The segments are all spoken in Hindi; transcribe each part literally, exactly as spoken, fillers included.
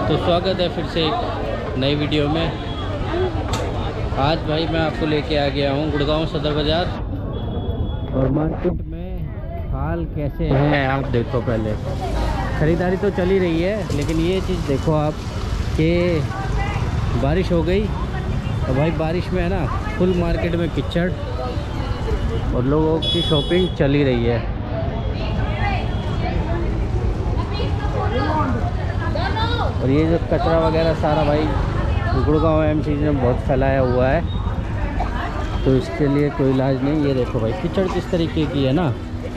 तो स्वागत है फिर से एक नई वीडियो में। आज भाई मैं आपको लेके आ गया हूँ गुड़गांव सदर बाज़ार और मार्केट में हाल कैसे हैं आप देखो। पहले ख़रीदारी तो चल ही रही है, लेकिन ये चीज़ देखो आप कि बारिश हो गई और भाई बारिश में है ना फुल मार्केट में कीचड़ और लोगों की शॉपिंग चल ही रही है। और ये जो कचरा वगैरह सारा भाई गुड़गांव एमसी में बहुत फैलाया हुआ है, तो इसके लिए कोई इलाज नहीं। ये देखो भाई कीचड़ किस तरीके की है ना,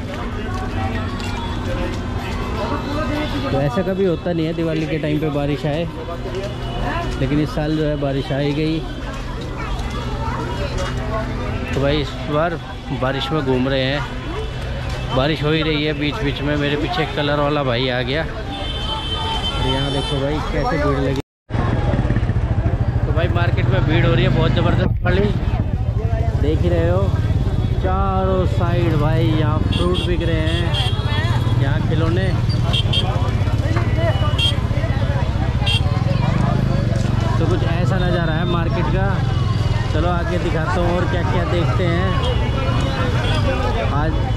तो ऐसा कभी होता नहीं है दिवाली के टाइम पे बारिश आए, लेकिन इस साल जो है बारिश आ ही गई। तो भाई इस बार बारिश में घूम रहे हैं, बारिश हो ही रही है बीच बीच में। मेरे पीछे कलर वाला भाई आ गया और यहाँ देखो भाई कैसे भीड़ लगी। तो भाई मार्केट में भीड़ हो रही है बहुत ज़बरदस्त वाली, देख ही रहे हो चारों साइड भाई। यहाँ फ्रूट बिक रहे हैं, यहाँ खिलौने, तो कुछ ऐसा नज़ारा है मार्केट का। चलो आगे दिखाता हूँ और क्या क्या देखते हैं आज।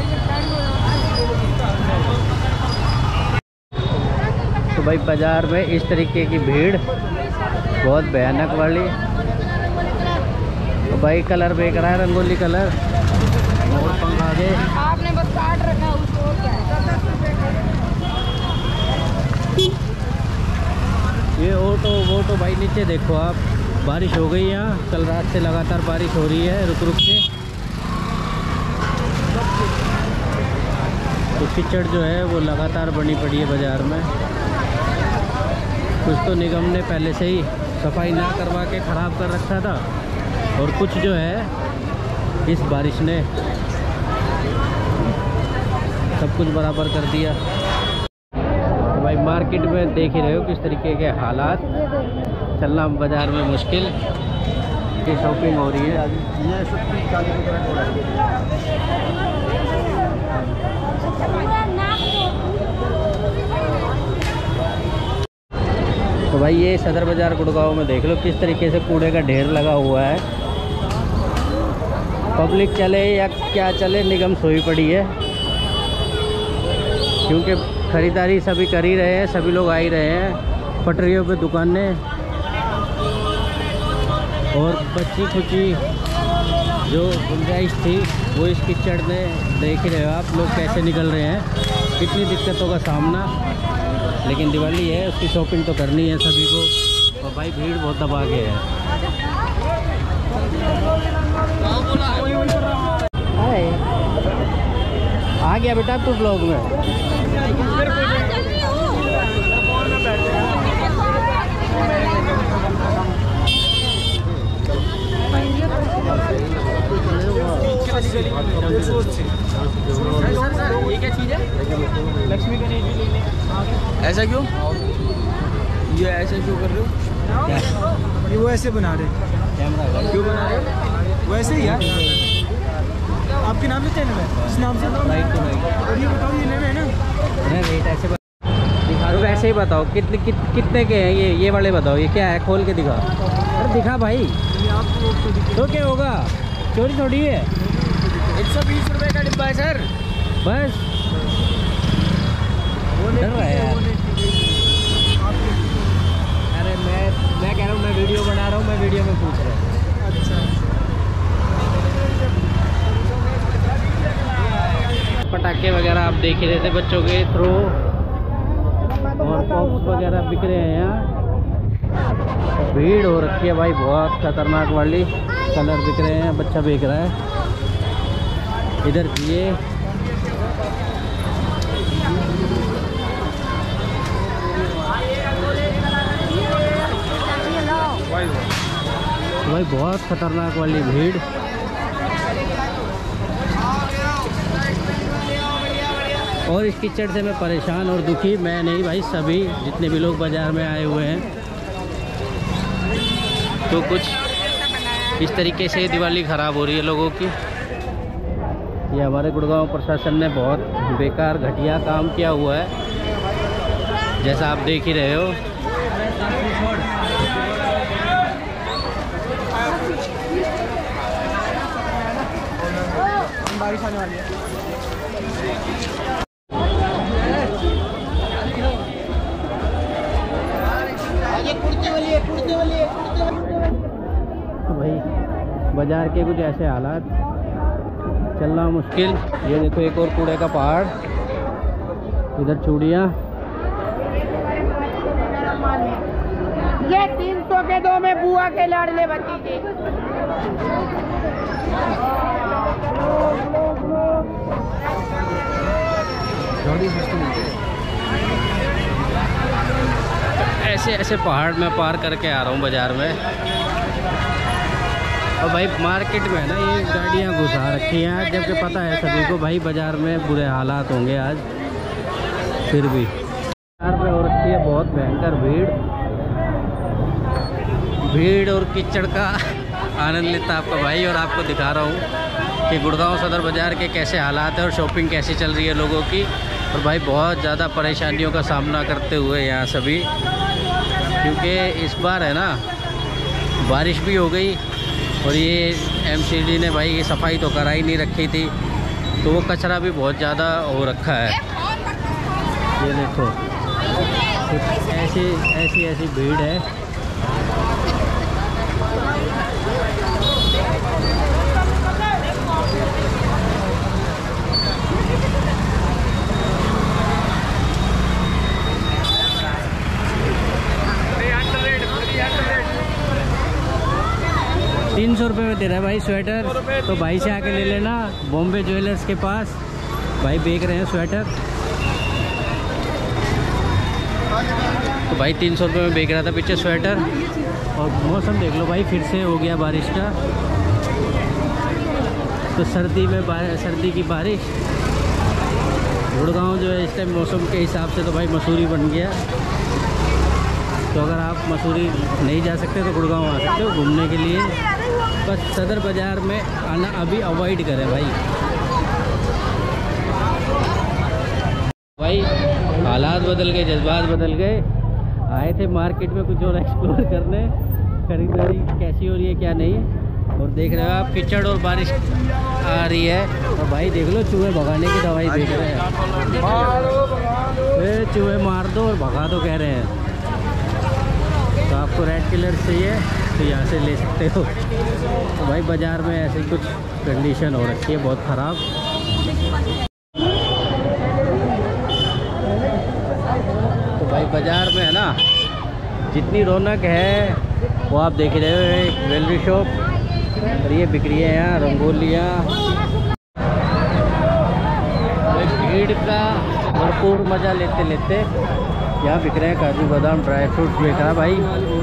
तो भाई बाज़ार में इस तरीके की भीड़ बहुत भयानक वाली। तो भाई कलर बेच रहा है, रंगोली कलर और पंखा के आपने बस काट रखा उसको क्या ये ऑटो वो तो भाई नीचे देखो आप, बारिश हो गई यहाँ, कल रात से लगातार बारिश हो रही है रुक रुक के। तो कीचड़ जो है वो लगातार बनी पड़ी है बाज़ार में। कुछ तो निगम ने पहले से ही सफाई ना करवा के ख़राब कर रखा था, और कुछ जो है इस बारिश ने सब कुछ बराबर कर दिया। तो भाई मार्केट में देख ही रहे हो किस तरीके के हालात, चलना बाज़ार में मुश्किल की शॉपिंग हो रही है। ये तो भाई ये सदर बाज़ार गुड़गांव में देख लो किस तरीके से कूड़े का ढेर लगा हुआ है। पब्लिक चले या क्या चले, निगम सोई पड़ी है, क्योंकि ख़रीदारी सभी कर ही रहे हैं, सभी लोग आ ही रहे हैं। पटरियों पे दुकानें और बच्ची खुची जो गुंजाइश थी वो इस कीचड़ में देख ही रहे हो आप लोग कैसे निकल रहे हैं, कितनी दिक्कतों का सामना। लेकिन दिवाली है, उसकी शॉपिंग तो करनी है सभी को, और भाई भीड़ बहुत दबा के है। आ गया बेटा तू ब्लॉग में। ये क्या चीज़ है? लक्ष्मी गणेश। ऐसा क्यों? ये ऐसे क्यों कर रहे हो? ये वो ऐसे बना रहे कैमरा क्यों बना रहे हो? वैसे ही यार। आपके नाम से चैनल है, इस नाम से राइट टू राइट। और ये बताओ ये लेना है ना? अरे रेट ऐसे दिखा दो, ऐसे ही बताओ कितने कित, कितने के हैं ये ये वाले बताओ, ये क्या है खोल के दिखा। अरे दिखा भाई, तो क्या होगा, चोरी थोड़ी है। एक सौ बीस रुपये का डिब्बा है सर, बस डर रहा है यार। अरे मैं मैं कह रहा हूँ मैं वीडियो बना रहा हूँ, मैं वीडियो में पूछ रहा हूँ। अच्छा। पटाखे वगैरह आप देख ही रहे थे बच्चों के थ्रो, और पॉप्स वगैरह बिक रहे हैं यहाँ। भीड़ हो रखी है भाई बहुत खतरनाक वाली, कलर बिक रहे हैं, बच्चा बेच रहा है इधर ये। भाई बहुत खतरनाक वाली भीड़। और इस कीचड़ से मैं परेशान और दुखी मैं नहीं भाई, सभी जितने भी लोग बाज़ार में आए हुए हैं। तो कुछ इस तरीके से दिवाली ख़राब हो रही है लोगों की। ये हमारे गुड़गांव प्रशासन ने बहुत बेकार घटिया काम किया हुआ है, जैसा आप देख ही रहे हो। बारिश आने वाली है। तो भाई बाजार के कुछ ऐसे हालात, चलना मुश्किल। ये देखो एक और कूड़े का पहाड़, इधर चूड़ियाँ। ये तीन सौ के दो में बुआ के लाडले भतीजे। ऐसे ऐसे पहाड़ में पार करके आ रहा हूँ बाज़ार में। और भाई मार्केट में है ना ये गाड़ियाँ घुसा रखी हैं, जबकि पता है सभी को भाई बाज़ार में बुरे हालात होंगे आज। फिर भी बाज़ार में हो रखी है बहुत भयंकर भीड़। भीड़ और कीचड़ का आनंद लेता आपका भाई, और आपको दिखा रहा हूँ कि गुड़गांव सदर बाज़ार के कैसे हालात हैं और शॉपिंग कैसी चल रही है लोगों की। और भाई बहुत ज़्यादा परेशानियों का सामना करते हुए यहाँ सभी, क्योंकि इस बार है ना बारिश भी हो गई और ये एमसीडी ने भाई ये सफाई तो करा ही नहीं रखी थी, तो वो कचरा भी बहुत ज़्यादा हो रखा है। ये देखो कुछ ऐसी ऐसी ऐसी भीड़ है। तीन सौ रुपये में दे रहा है भाई स्वेटर, तो भाई से आके ले लेना। बॉम्बे ज्वेलर्स के पास भाई बेच रहे हैं स्वेटर। तो भाई तीन सौ रुपये में बेच रहा था पीछे स्वेटर। और मौसम देख लो भाई, फिर से हो गया बारिश का। तो सर्दी में सर्दी की बारिश, गुड़गांव जो है इस टाइम मौसम के हिसाब से तो भाई मसूरी बन गया। तो अगर आप मसूरी नहीं जा सकते तो गुड़गांव आ सकते हो घूमने के लिए। बस सदर बाज़ार में आना अभी अवॉइड करें भाई। भाई हालात बदल गए, जज्बात बदल गए। आए थे मार्केट में कुछ और एक्सप्लोर करने, खरीदारी कैसी हो रही है क्या नहीं। और देख रहे हो आप कीचड़ और बारिश आ रही है। और भाई देख लो चूहे भगाने की दवाई देख रहे हैं। चूहे मार दो और भगा दो कह रहे हैं। तो आपको रेड किलर चाहिए तो यहाँ से ले सकते हो। तो भाई बाज़ार में ऐसे कुछ कंडीशन हो रखी है बहुत ख़राब। तो भाई बाज़ार में है ना जितनी रौनक है वो आप देख रहे हो। एक ज्वेलरी शॉप और ये बिक रही है यहाँ रंगोलियाँ। भीड़ का भरपूर मज़ा लेते लेते यहाँ बिक रहे हैं काजू बादाम, ड्राई फ्रूट्स बिक रहा है भाई।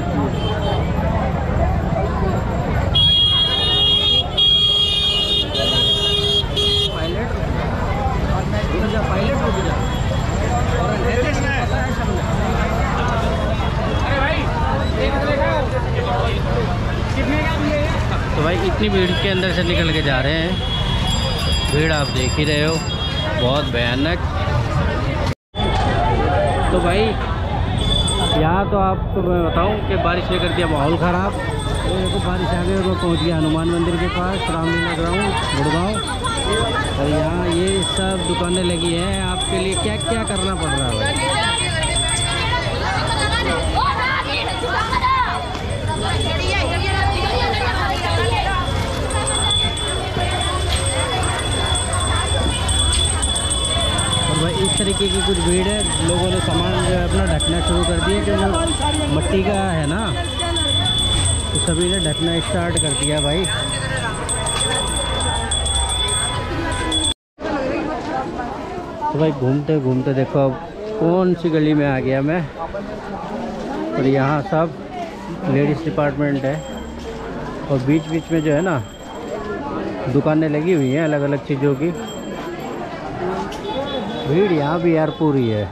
तो भाई इतनी भीड़ के अंदर से निकल के जा रहे हैं। भीड़ आप देख ही रहे हो बहुत भयानक। तो भाई यहाँ तो आपको मैं बताऊँ कि बारिश ने कर दिया माहौल ख़राब। तो देखो बारिश आ गई और मैं पहुँच गया हनुमान मंदिर के पास, रामलीला ग्राउंड गुड़गांव। और यहाँ ये सब दुकानें लगी हैं। आपके लिए क्या क्या करना पड़ रहा है भाई। भाई इस तरीके की कुछ भीड़ है। लोगों ने सामान जो है अपना ढकना शुरू कर दिया, क्योंकि मट्टी का है ना, तो सभी ने ढकना स्टार्ट कर दिया भाई। तो भाई घूमते घूमते देखो अब कौन सी गली में आ गया मैं। और यहाँ सब लेडीज़ डिपार्टमेंट है और बीच बीच में जो है ना दुकानें लगी हुई हैं अलग अलग चीज़ों की। भीड़ यहाँ भी यार पूरी है।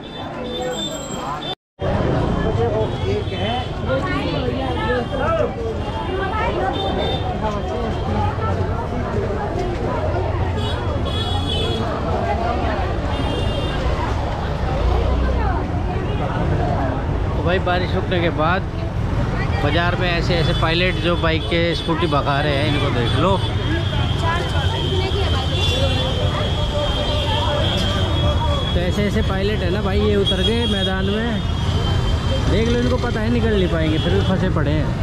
तो भाई बारिश रुकने के बाद बाज़ार में ऐसे ऐसे पायलट जो बाइक के स्कूटी भगा रहे हैं, इनको देख लो। तो ऐसे ऐसे पायलट है ना भाई, ये उतर गए मैदान में, देख लो, इनको पता है निकल नहीं पाएंगे, फिर भी फंसे पड़े हैं।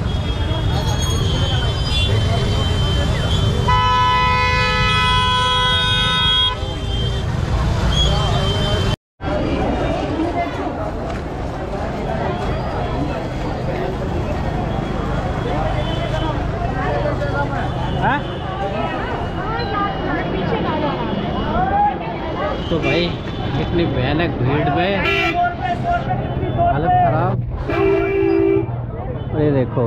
तो भाई इतनी भयानक भीड़ में हालत खराब। ये देखो,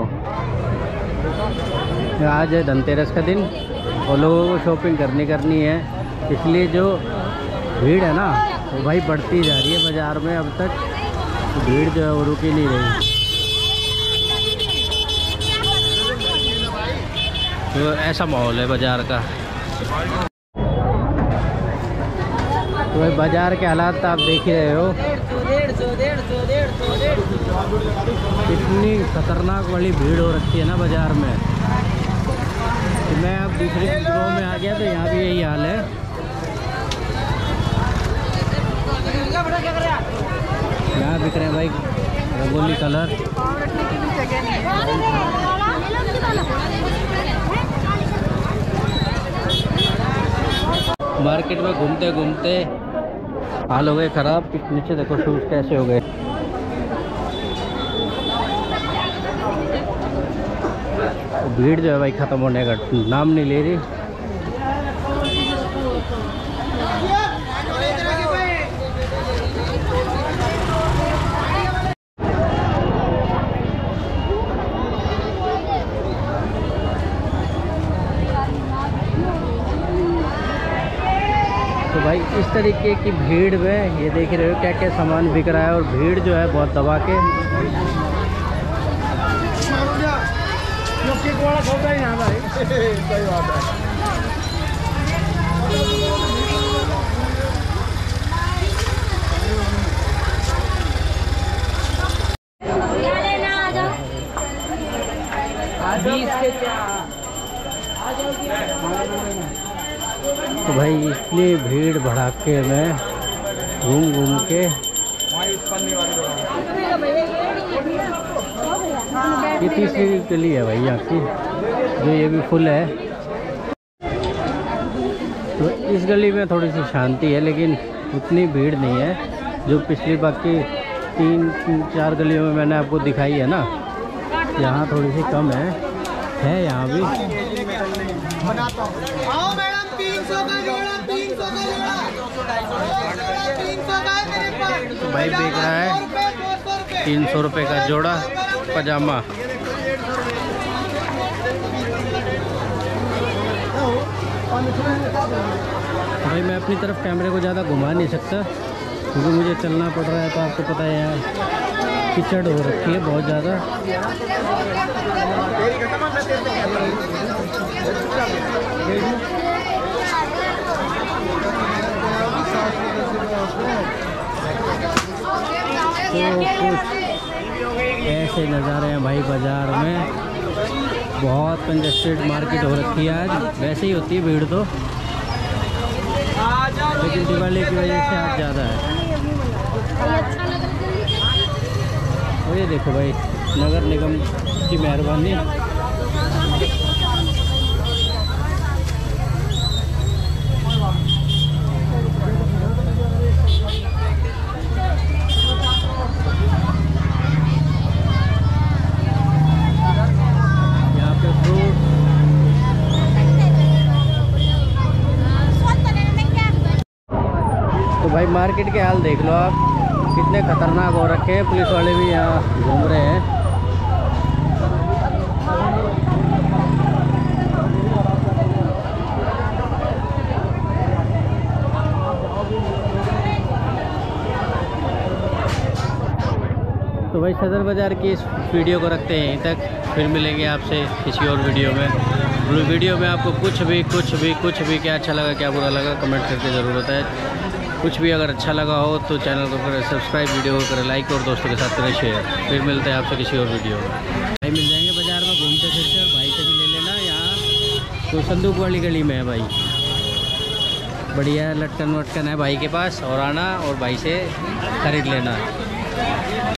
आज है धनतेरस का दिन और लोगों को शॉपिंग करनी करनी है, इसलिए जो भीड़ है ना वो भाई बढ़ती जा रही है बाज़ार में। अब तक भीड़ जो है वो रुक ही नहीं रही। तो ऐसा माहौल है बाज़ार का। तो भाई बाज़ार के हालात आप देख ही रहे हो, इतनी खतरनाक वाली भीड़ हो रखी है ना बाज़ार में। तो मैं अब दूसरी जगहों में आ गया तो यहाँ भी यही हाल है। यहाँ बिक रहे हैं भाई रंगोली कलर। मार्केट में घूमते घूमते हाल हो गए ख़राब। नीचे देखो शूज़ कैसे हो गए। भीड़ जो है भाई ख़त्म होने का नाम नहीं ले रही। तो भाई इस तरीके की भीड़ में ये देख रहे हो क्या क्या सामान बिक रहा है, और भीड़ जो है बहुत दबा के। तो भाई इतनी भीड़ भड़ाके में घूम घूम के ये तीसरी गली है भाई यहाँ की, जो ये भी फुल है। तो इस गली में थोड़ी सी शांति है, लेकिन उतनी भीड़ नहीं है जो पिछली बाकी तीन, तीन चार गलियों में मैंने आपको दिखाई है ना। यहाँ थोड़ी सी कम है है यहाँ भी। भाई बिक रहा है तीन सौ रुपये का जोड़ा पजामा। भाई मैं अपनी तरफ कैमरे को ज़्यादा घुमा नहीं सकता क्योंकि मुझे चलना पड़ रहा है। तो आपको पता है यार कीचड़ हो रखी है बहुत ज़्यादा। तो कुछ ऐसे नज़ारे हैं भाई बाज़ार में। बहुत कंजस्टेड मार्केट हो रखी है आज। वैसे ही होती है भीड़ तो, लेकिन दिवाली की वजह से आज ज़्यादा है। और ये देखो भाई नगर निगम की मेहरबानी। भाई मार्केट के हाल देख लो आप, कितने खतरनाक हो रखे हैं। पुलिस वाले भी यहाँ घूम रहे हैं। तो भाई सदर बाज़ार की इस वीडियो को रखते हैं यहीं तक। फिर मिलेंगे आपसे किसी और वीडियो में। वीडियो में आपको कुछ भी कुछ भी कुछ भी क्या अच्छा लगा क्या बुरा लगा कमेंट करके ज़रूर बताएं। कुछ भी अगर अच्छा लगा हो तो चैनल को करें सब्सक्राइब, वीडियो को करें लाइक और दोस्तों के साथ करें शेयर। फिर मिलते हैं आपसे किसी और वीडियो में। भाई मिल जाएंगे बाज़ार में घूमते फिरते, और भाई से भी ले लेना। यहाँ तो संदूक वाली गली में है भाई, बढ़िया लटकन वटकन है भाई के पास, और आना और भाई से खरीद लेना।